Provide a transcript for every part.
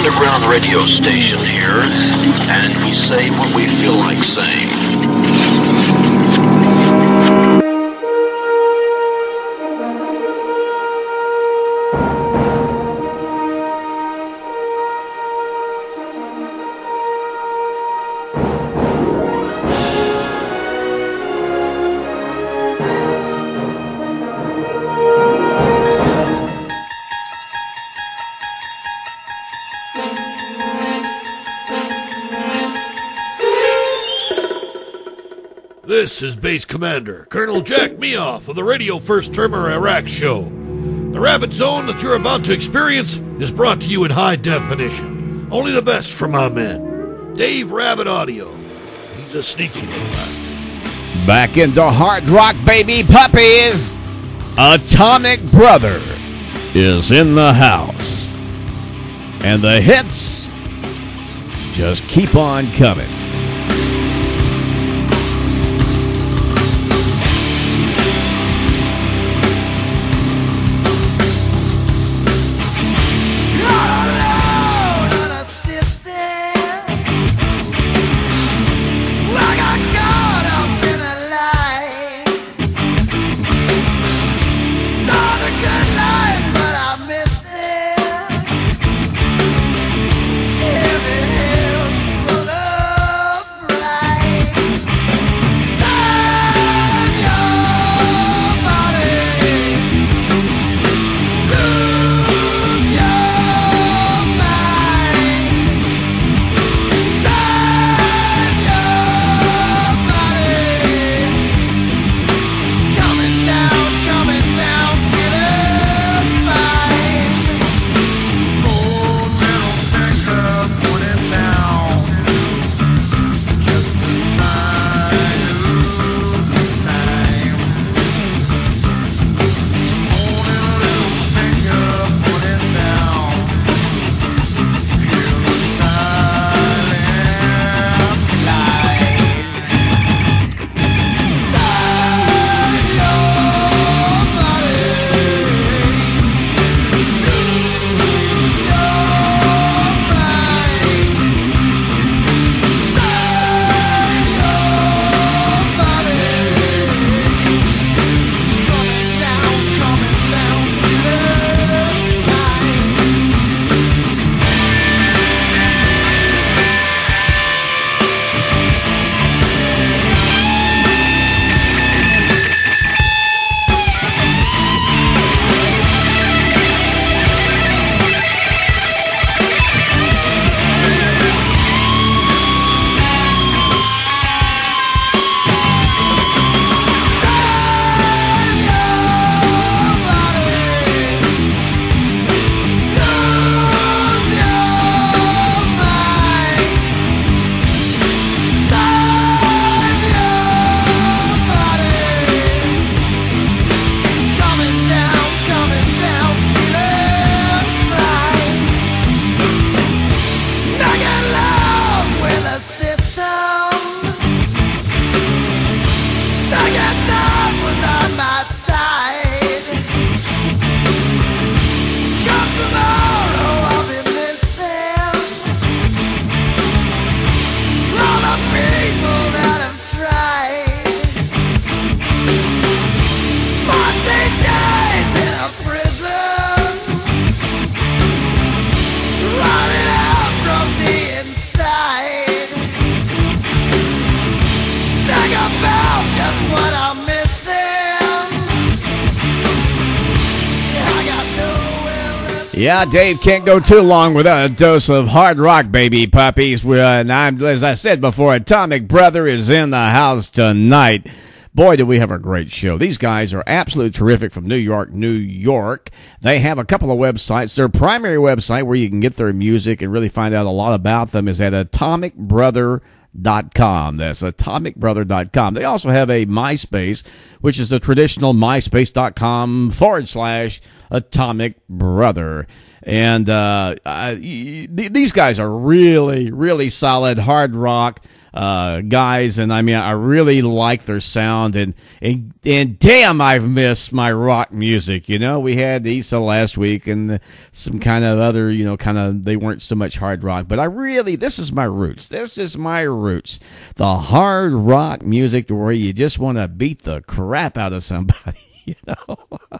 underground radio station here, and we say what we feel like saying. This is Base Commander, Colonel Jack Meoff of the Radio First Termer Iraq Show. The Rabbit Zone that you're about to experience is brought to you in high definition. Only the best from my men. Dave Rabbit Audio. He's a sneaky little guy. Back into hard rock, baby puppies. Atomic Brother is in the house. And the hits just keep on coming. Yeah, Dave can't go too long without a dose of hard rock, baby puppies. And as I said before, Atomic Brother is in the house tonight. Boy, do we have a great show. These guys are absolutely terrific from New York, New York. They have a couple of websites. Their primary website where you can get their music and really find out a lot about them is at atomicbrother.com. That's atomicbrother.com. They also have a MySpace, which is the traditional myspace.com/Atomic Brother. And these guys are really, really solid hard rock guys, and I mean, I really like their sound, and damn, I've missed my rock music. You know, we had Issa last week, and some kind of other, you know, kind of, they weren't so much hard rock, but this is my roots. This is my roots. The hard rock music, to where you just want to beat the crap out of somebody, you know.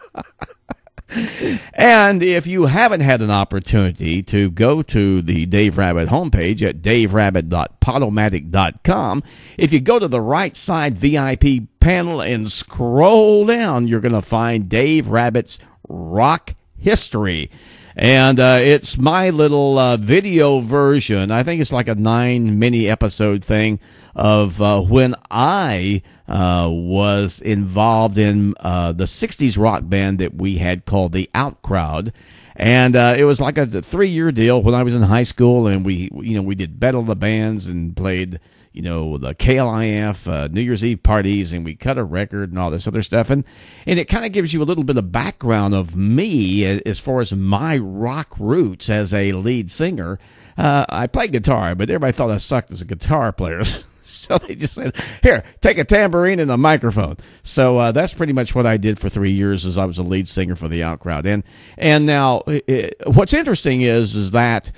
And if you haven't had an opportunity to go to the Dave Rabbit homepage at daverabbit.podomatic.com, if you go to the right side VIP panel and scroll down, you're going to find Dave Rabbit's Rock History. And it's my little video version. I think it's like a 9 mini episode thing of when I was involved in the 60s rock band that we had called the Outcrowd. And it was like a 3-year deal when I was in high school, and we did Battle of the Bands and played, you know, the KLIF New Year's Eve parties, and we cut a record and all this other stuff. And it kind of gives you a little bit of background of me as far as my rock roots as a lead singer. I played guitar, but everybody thought I sucked as a guitar player. So they just said, here, take a tambourine and a microphone. So that's pretty much what I did for 3 years, as I was a lead singer for the Outcrowd. And now what's interesting is that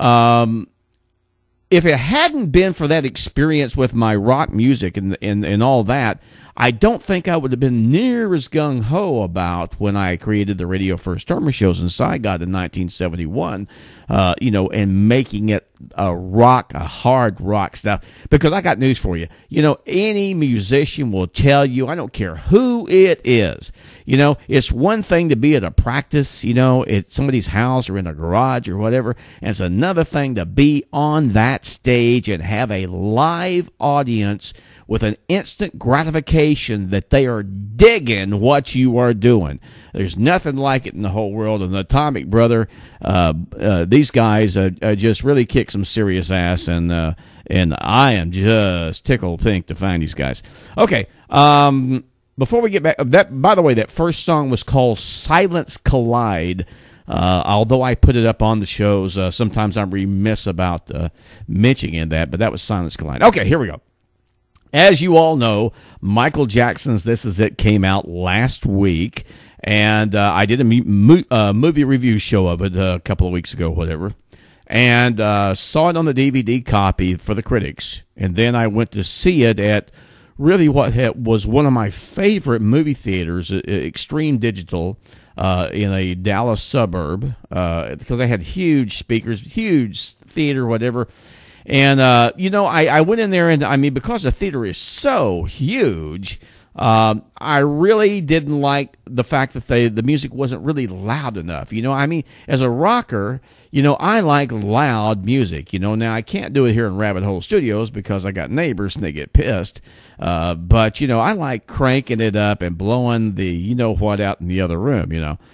if it hadn't been for that experience with my rock music and all that, I don't think I would have been near as gung-ho about when I created the Radio First Termer shows in Saigon in 1971, and making it a hard rock stuff. Because I got news for you. You know, any musician will tell you, I don't care who it is, you know, it's one thing to be at a practice, you know, at somebody's house or in a garage or whatever, and it's another thing to be on that stage and have a live audience with an instant gratification that they are digging what you are doing. There's nothing like it in the whole world. And the Atomic Brother, these guys just really kick some serious ass, and I am just tickled pink to find these guys. Okay, before we get back, by the way, that first song was called Silence Collide. Although I put it up on the shows, sometimes I'm remiss about mentioning that, but that was Silence Collide. Okay, here we go. As you all know, Michael Jackson's This Is It came out last week, and I did a movie review show of it a couple of weeks ago, whatever, and saw it on the DVD copy for the critics. And then I went to see it at really what was one of my favorite movie theaters, Extreme Digital, in a Dallas suburb, because they had huge speakers, huge theater, whatever. And, I went in there, and, I mean, because the theater is so huge, I really didn't like the fact that the music wasn't really loud enough. You know, I mean, as a rocker, you know, I like loud music. You know, now I can't do it here in Rabbit Hole Studios because I got neighbors and they get pissed. But, you know, I like cranking it up and blowing the you-know-what out in the other room, you know.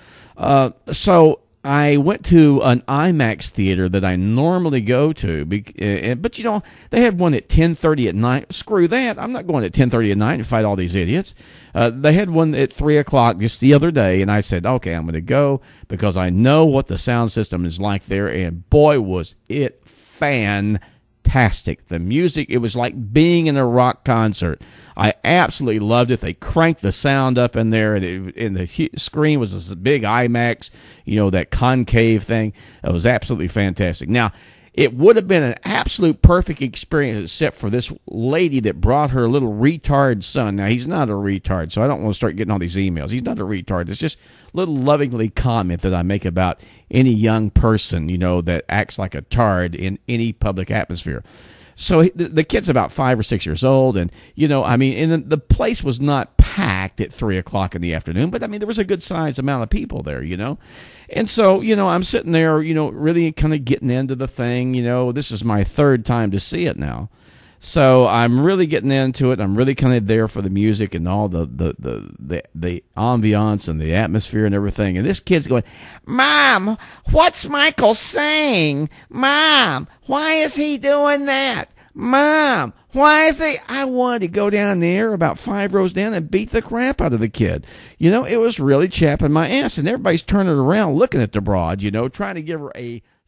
So I went to an IMAX theater that I normally go to, but, you know, they had one at 10:30 at night. Screw that. I'm not going at 10:30 at night to fight all these idiots. They had one at 3 o'clock just the other day, and I said, okay, I'm going to go because I know what the sound system is like there, and boy, was it fantastic. The music, it was like being in a rock concert. I absolutely loved it. They cranked the sound up in there, and the screen was this big IMAX, you know, that concave thing. It was absolutely fantastic. Now, it would have been an absolute perfect experience except for this lady that brought her little retard son. Now, he's not a retard, so I don't want to start getting all these emails. He's not a retard. It's just a little lovingly comment that I make about any young person, you know, that acts like a tard in any public atmosphere. So the kid's about 5 or 6 years old, and, you know, I mean, and the place was not packed at 3 o'clock in the afternoon, but, I mean, there was a good-sized amount of people there, you know. And so, you know, I'm sitting there, you know, really kind of getting into the thing, you know. This is my third time to see it now. So I'm really getting into it. I'm really kind of there for the music and all the ambiance and the atmosphere and everything. And this kid's going, Mom, what's Michael saying? Mom, why is he doing that? Mom, why is he? I wanted to go down there about 5 rows down and beat the crap out of the kid. You know, it was really chapping my ass, and everybody's turning around looking at the broad, you know, trying to give her a